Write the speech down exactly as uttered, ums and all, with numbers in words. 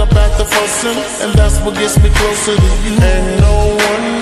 up at the fussing, and that's what gets me closer to you. And no one